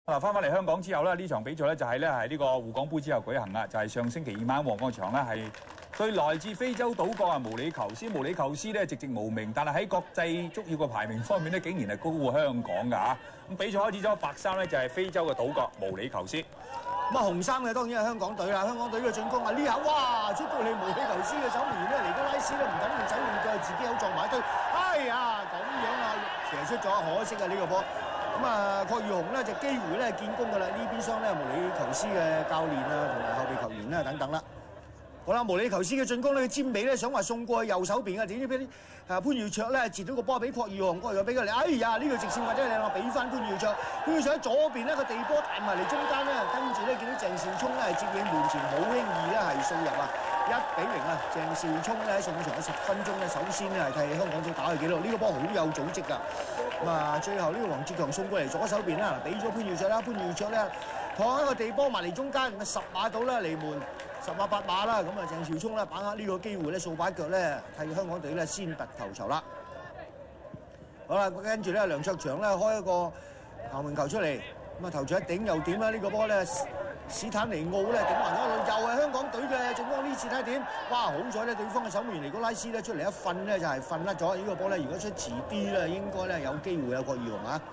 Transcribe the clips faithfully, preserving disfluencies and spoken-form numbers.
嗱，翻返嚟香港之後咧，呢場比賽咧就係咧係呢個滬港杯之後舉行啦，就係、是、上星期二晚旺角場咧係對來自非洲島國啊毛里求斯，毛里求斯咧籍籍無名，但係喺國際足協嘅排名方面咧，竟然係高過香港㗎嚇。咁比賽開始咗，白衫咧就係非洲嘅島國毛里求斯。 咁啊紅衫嘅當然係香港隊啦，香港隊嘅進攻啊呢下哇出到嚟毛里求斯嘅守門員咧尼哥拉斯咧唔緊要走亂腳，自己有撞埋一堆，哎呀咁樣啊射出咗，可惜啊呢個波。咁啊，郭裕雄咧就機會咧建功㗎啦！呢邊廂咧毛里求斯嘅教練啊，同埋後備球員啦等等啦。好啦，毛里求斯嘅進攻咧，尖尾咧想話送過去右手邊嘅，點知俾啊潘耀卓咧截到個波俾郭裕雄，郭裕雄俾佢嚟，哎呀呢、這個直線或者靚我俾翻潘耀卓，潘耀卓喺左邊呢個地波彈埋嚟中間咧，跟住咧見到鄭兆聰咧係接應門前，好輕易咧係掃入啊！一比零啊！鄭兆聰咧喺上半場嘅十分鐘咧，首先咧係替香港隊打去紀錄，呢、這個波好有組織㗎。咁啊，最後呢個黃志強送過嚟左手邊啦，俾咗潘耀卓啦，潘耀卓咧放一個地波埋嚟中間，咁啊十碼到啦，離門十碼八碼啦，咁啊鄭兆聰咧把握呢個機會咧掃把腳咧替香港隊咧先拔頭籌啦。好啦，跟住咧梁卓祥咧開一個球門球出嚟，咁啊頭槌一頂又點啦？呢、這個波咧史坦尼奧咧頂橫咗路，又係香港隊嘅進攻，呢次睇點？哇！好彩咧，對方嘅守門員尼哥拉斯咧出嚟一瞓咧就係瞓甩咗。呢、這個波咧，如果出遲啲咧，應該咧有機會有郭裕雄啊！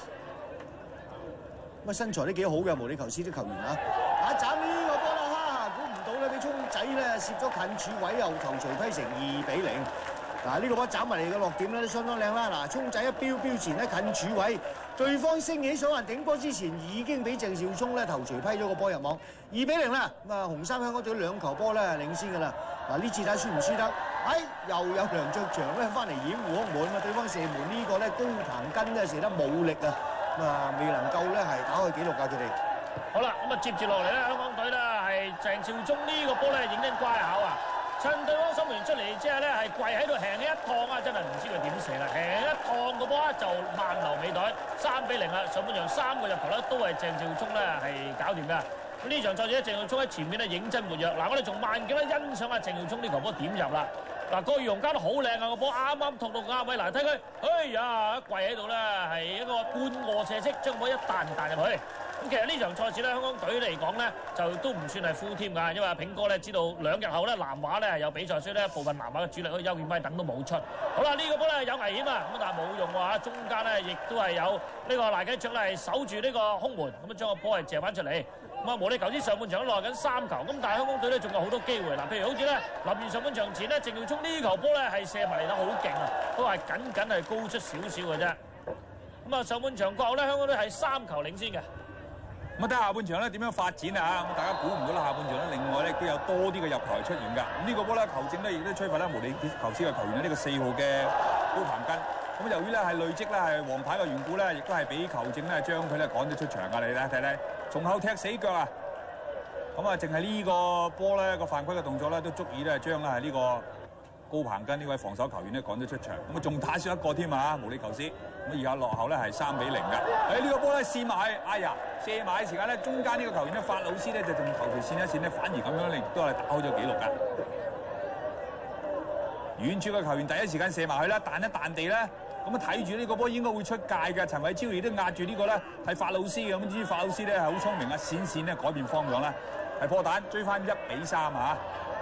咁啊身材都幾好嘅毛里求斯啲球員啊！打斬呢個波啦，哈！估唔到咧，俾聰仔咧攝咗近柱位，又頭槌批成二比零。嗱，呢個波斬埋嚟嘅落點咧都相當靚啦！嗱，聰仔一標標前咧近柱位，對方升起想話頂波之前已經俾鄭兆聰咧頭槌批咗個波入網，二比零啦！咁啊，紅衫香港隊兩球波咧領先㗎啦。嗱，呢次睇輸唔輸得？哎，又有梁卓祥咧翻嚟掩護空門啊！對方射門呢個咧高彭根咧射得冇力啊！咁啊，未能夠咧係打開紀錄㗎佢哋。 好啦，咁啊接住落嚟咧，香港隊咧係鄭兆聰呢個波咧認真乖巧啊！趁對方守門員出嚟之後咧，係跪喺度輕輕一趟啊！真係唔知佢點射啦，輕輕一趟個波就萬流尾袋，三比零啦！上半場三個入球咧都係鄭兆聰咧係搞掂㗎。咁呢場賽事咧，鄭兆聰喺前面咧認真活躍。嗱，我哋從慢鏡咧欣賞下鄭兆聰呢球波點入啦。嗱，郭裕雄加得好靚啊！個波啱啱托到個啱位，嗱睇佢，哎呀跪喺度咧係一個半臥射式，將個波一彈彈入去。咁其實呢場賽事咧，香港隊嚟講咧，就都唔算係 full team㗎，因為阿炳哥咧知道兩日後咧南華咧係有比賽，所以咧部分南華嘅主力好似邱建輝等都冇出。好啦，呢、這個波咧有危險啊，咁但係冇用喎，中間咧亦都係有呢個賴繼卓咧係守住呢個空門，咁啊將個波係射翻出嚟。咁啊無理球之上半場都落緊三球，咁但係香港隊咧仲有好多機會嗱，譬如好似咧臨完上半場前咧，鄭耀聰呢球波咧係射埋嚟得好勁啊，都係僅僅係高出少少嘅啫。咁啊上半場過後咧，香港隊係三球領先嘅。 咁睇下下半場咧點樣發展啊！咁大家估唔到啦，下半場咧另外咧都有多啲嘅入球出現㗎。咁呢個波咧球證咧亦都吹罰咧毛里求斯嘅球員咧呢個四號嘅高彭根。咁由於咧係累積咧係黃牌嘅緣故咧，亦都係俾球證咧將佢咧趕咗出場㗎。你睇睇睇，從後踢死腳啊！咁啊，淨係呢個波咧個犯規嘅動作咧都足以咧將咧係呢個高彭根呢位防守球員咧趕咗出場。咁啊仲打少一個添啊！毛里求斯咁而家落後咧係三比零㗎。誒呢個波咧試埋，哎呀！射埋嘅時間咧，中間呢個球員咧，法老斯咧就仲頭條線一線咧，反而咁樣咧都係打開咗紀錄㗎。遠處嘅球員第一時間射埋去啦，彈一彈地咧，咁啊睇住呢個波應該會出界嘅。陳偉超亦都壓住呢個咧係法老斯嘅，咁至於法老斯咧係好聰明啊，閃閃咧改變方向啦，係破蛋追翻一比三啊！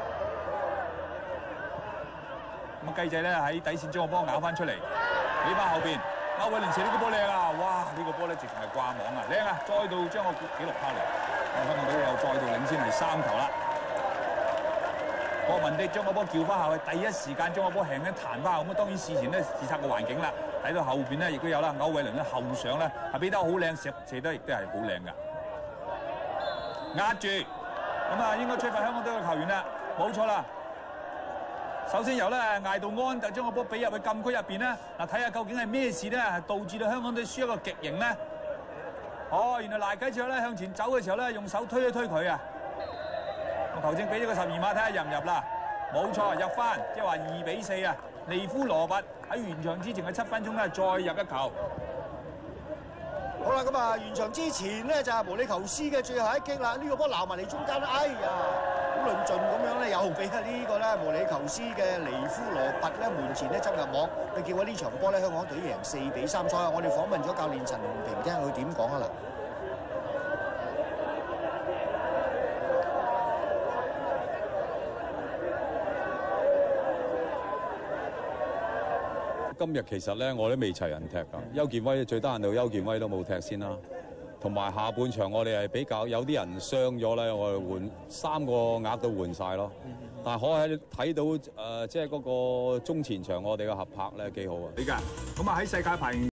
咁啊雞仔咧喺底線將個波咬翻出嚟，俾翻後邊。歐偉連射呢個波靚啊！哇！呢、這個波咧直情係掛網啊，靚啊！再度將個紀錄拋離，香港隊又再度領先係三球啦。郭文迪將個波叫翻後去，第一時間將個波輕輕彈翻，咁啊當然事前咧視察個環境啦，睇到後邊咧亦都有啦。歐偉倫咧後上咧係俾得好靚，射射得亦都係好靚㗎。壓住，咁啊應該吹罰香港隊嘅球員啦，冇錯啦。首先由咧艾杜安就將個波俾入去禁區入邊咧，嗱睇下究竟係咩事咧，係導致到香港隊輸一個極刑咧。哦，原來賴繼卓咧向前走嘅時候咧，用手推一推佢啊。個球證俾咗個十二碼睇下入唔入啦，冇錯入翻，即係話二比四啊。尼夫羅拔喺完場之前嘅七分鐘咧再入一球。 好啦，咁啊完場之前咧就係毛里求斯嘅最後一擊啦，呢、這個波撈埋嚟中間，哎呀！好論盡咁樣咧，又俾啊呢個咧毛里求斯嘅尼夫羅拔咧門前咧執入網，佢結果呢場波咧香港隊贏四比三。賽後我哋訪問咗教練陳鴻平，聽下佢點講啊嗱。 今日其實咧我都未齊人踢㗎，邱健威最低限度邱健威都冇踢先啦。同埋下半場我哋係比較有啲人傷咗咧，我哋換三個額都換晒咯。但係可以睇到誒，即係嗰個中前場我哋嘅合拍咧幾好啊！ 你㗎，咁啊喺世界排名